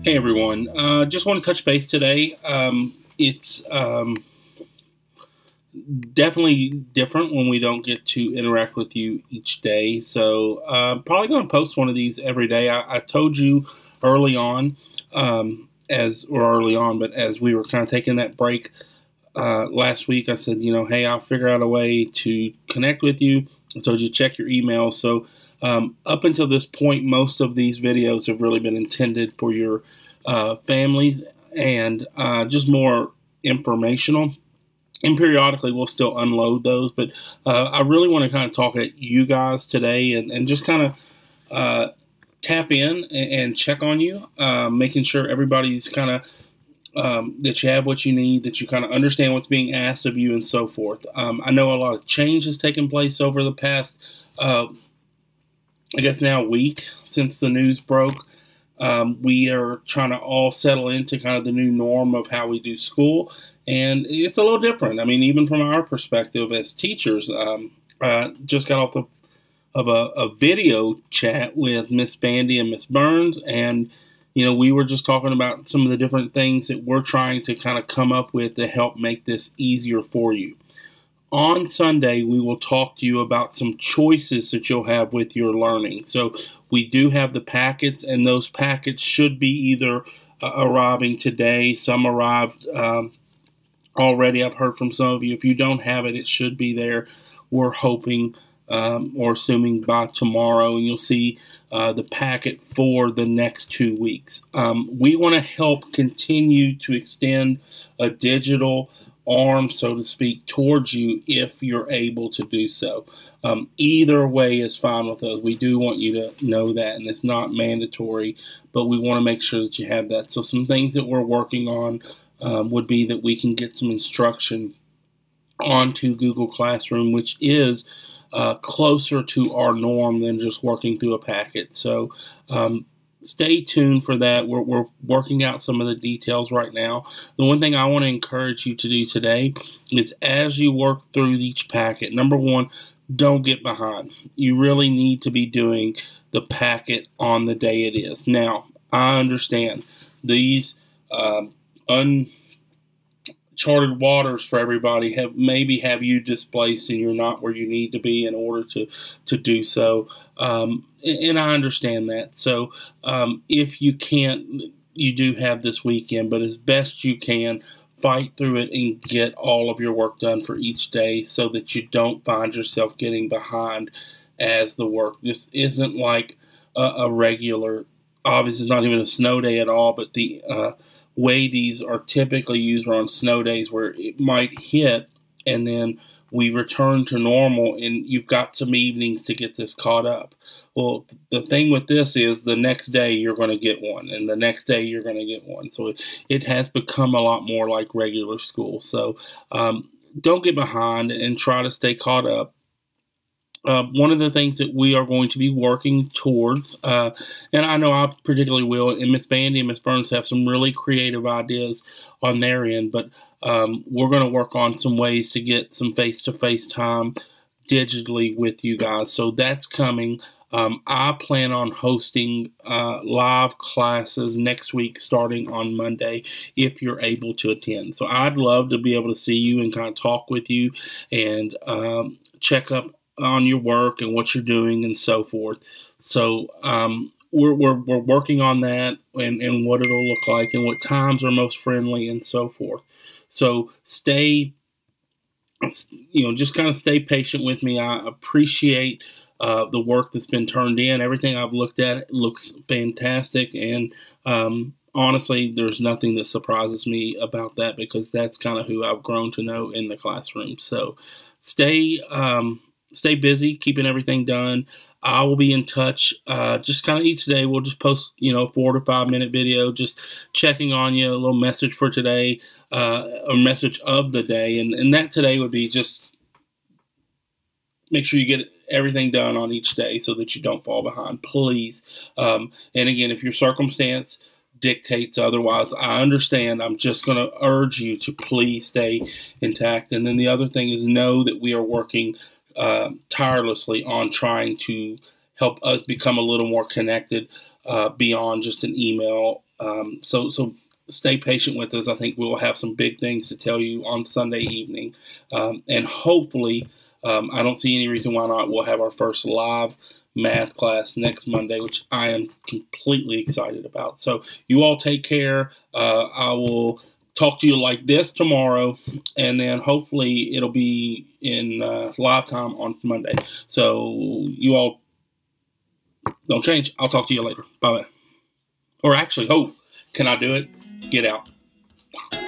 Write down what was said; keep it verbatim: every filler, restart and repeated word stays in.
Hey everyone, uh, just want to touch base today. Um, it's um, definitely different when we don't get to interact with you each day. So I'm uh, probably going to post one of these every day. I, I told you early on, um, as or early on, but as we were kind of taking that break uh, last week, I said, you know, hey, I'll figure out a way to connect with you. I told you to check your email. So um, up until this point, most of these videos have really been intended for your uh, families and uh, just more informational. And periodically, we'll still unload those. But uh, I really want to kind of talk at you guys today and, and just kind of uh, tap in and, and check on you, uh, making sure everybody's kind of Um, that you have what you need, that you kind of understand what's being asked of you, and so forth. Um, I know a lot of change has taken place over the past, uh, I guess now week since the news broke. Um, we are trying to all settle into kind of the new norm of how we do school, and it's a little different. I mean, even from our perspective as teachers, um, I just got off the of a, a video chat with Miss Bandy and Miss Burns, and you know, we were just talking about some of the different things that we're trying to kind of come up with to help make this easier for you. On Sunday, we will talk to you about some choices that you'll have with your learning. So we do have the packets, and those packets should be either uh, arriving today. Some arrived um, already. I've heard from some of you. If you don't have it, it should be there. We're hoping Um, or assuming by tomorrow, and you'll see uh, the packet for the next two weeks. Um, we want to help continue to extend a digital arm, so to speak, towards you if you're able to do so. Um, either way is fine with us. We do want you to know that, and it's not mandatory, but we want to make sure that you have that. So some things that we're working on um, would be that we can get some instruction onto Google Classroom, which is Uh, closer to our norm than just working through a packet. So um, stay tuned for that. We're, we're working out some of the details right now. The one thing I want to encourage you to do today is as you work through each packet, number one, don't get behind. You really need to be doing the packet on the day it is. Now, I understand these um, un charted waters for everybody have maybe have you displaced and you're not where you need to be in order to to do so, um, and, and I understand that. So um, if you can't, you do have this weekend, but as best you can, fight through it and get all of your work done for each day so that you don't find yourself getting behind as the work. This isn't like a, a regular, obviously it's not even a snow day at all, but the uh, way these are typically used are on snow days where it might hit and then we return to normal and you've got some evenings to get this caught up. Well, the thing with this is the next day you're going to get one, and the next day you're going to get one. So it, it has become a lot more like regular school. So um, don't get behind and try to stay caught up. Uh, one of the things that we are going to be working towards, uh, and I know I particularly will, and Miss Bandy and Miss Burns have some really creative ideas on their end, but um, we're going to work on some ways to get some face-to-face time digitally with you guys. So that's coming. Um, I plan on hosting uh, live classes next week starting on Monday if you're able to attend. So I'd love to be able to see you and kind of talk with you and um, check up on your work and what you're doing and so forth. So um, we're, we're, we're working on that and, and what it'll look like and what times are most friendly and so forth. So stay, you know, just kind of stay patient with me. I appreciate uh, the work that's been turned in. Everything I've looked at looks fantastic. And um, honestly, there's nothing that surprises me about that because that's kind of who I've grown to know in the classroom. So stay um, Stay busy, keeping everything done. I will be in touch uh, just kind of each day. We'll just post, you know, four to five minute video, just checking on you, a little message for today, uh, a message of the day. And, and that today would be just make sure you get everything done on each day so that you don't fall behind, please. Um, and again, if your circumstance dictates otherwise, I understand. I'm just going to urge you to please stay intact. And then the other thing is know that we are working Uh, tirelessly on trying to help us become a little more connected uh, beyond just an email Um, so, so stay patient with us. I think we'll have some big things to tell you on Sunday evening. Um, and hopefully, um, I don't see any reason why not. We'll have our first live math class next Monday, which I am completely excited about. So you all take care. Uh, I will talk to you like this tomorrow, and then hopefully it'll be in uh, live time on Monday. So you all don't change. I'll talk to you later. Bye-bye. Or actually, oh, can I do it? Get out.